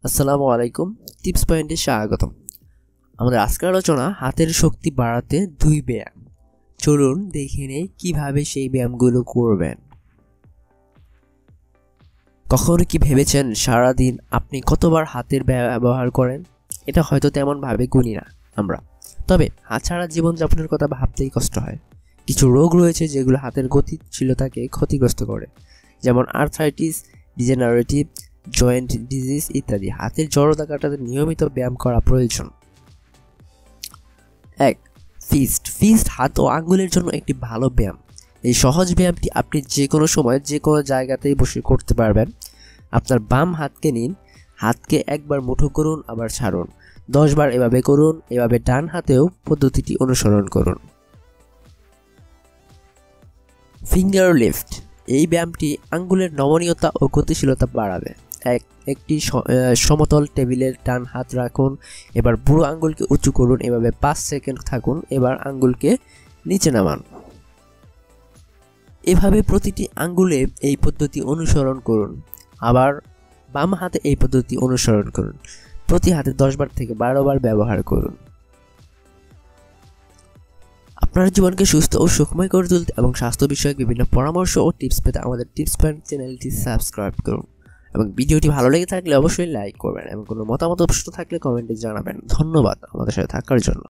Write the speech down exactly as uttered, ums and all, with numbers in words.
আসসালামু আলাইকুম। টিপস পয়েন্টে স্বাগতম। আমাদের আজকের আলোচনা হাতের শক্তি বাড়াতে দুই ব্যায়াম। চলুন দেখে নেই কিভাবে সেই ব্যায়ামগুলো করবেন। কখনো কি ভেবেছেন সারাদিন আপনি কতবার হাতের ব্যবহার করেন? এটা হয়তো তেমনভাবে গুনি না আমরা, তবে হাত ছাড়া জীবনযাপনের কথা ভাবতেই কষ্ট হয়। কিছু রোগ রয়েছে যেগুলো হাতের গতিশীলতাকে ক্ষতিগ্রস্ত করে, যেমন আর্থ্রাইটিস, ডিজেনারেটিভ জয়েন্ট ডিজিজ ইত্যাদি। হাতের জড়তা কাটাতে নিয়মিত ব্যায়াম করা প্রয়োজন। এক, ফিস্ট। ফিস্ট হাত ও আঙ্গুলের জন্য একটি ভালো ব্যায়াম। এই সহজ ব্যায়ামটি আপনি যে কোনো সময় যে কোনো জায়গাতেই বসে করতে পারবেন। আপনার বাম হাতকে নিন, হাতকে একবার মুঠো করুন, আবার ছাড়ুন। দশ বার এভাবে করুন। এভাবে ডান হাতেও পদ্ধতিটি অনুসরণ করুন। Finger lift. এই ব্যায়ামটি আঙ্গুলের নমনীয়তা ও গতিশীলতা বাড়াবে। এক একটি সমতল টেবিলের ডান হাত রাখুন, এবার বুড়ো আঙ্গুলকে উঁচু করুন। এভাবে পাঁচ সেকেন্ড থাকুন, এবার আঙ্গুলকে নিচে নামান। এভাবে প্রতিটি আঙ্গুলে এই পদ্ধতি অনুসরণ করুন। আবার বাম হাতে এই পদ্ধতি অনুসরণ করুন। প্রতি হাতে দশ বার থেকে বারো বার ব্যবহার করুন। আপনার জীবনকে সুস্থ ও সুখময় করে তুলতে এবং স্বাস্থ্য বিষয়ক বিভিন্ন পরামর্শ ও টিপস পেতে আমাদের টিপস পয়েন্ট চ্যানেলটি সাবস্ক্রাইব করুন এবং ভিডিওটি ভালো লেগে থাকলে অবশ্যই লাইক করবেন এবং কোনো মতামত প্রশ্ন থাকলে কমেন্টে জানাবেন। ধন্যবাদ আমাদের সাথে থাকার জন্য।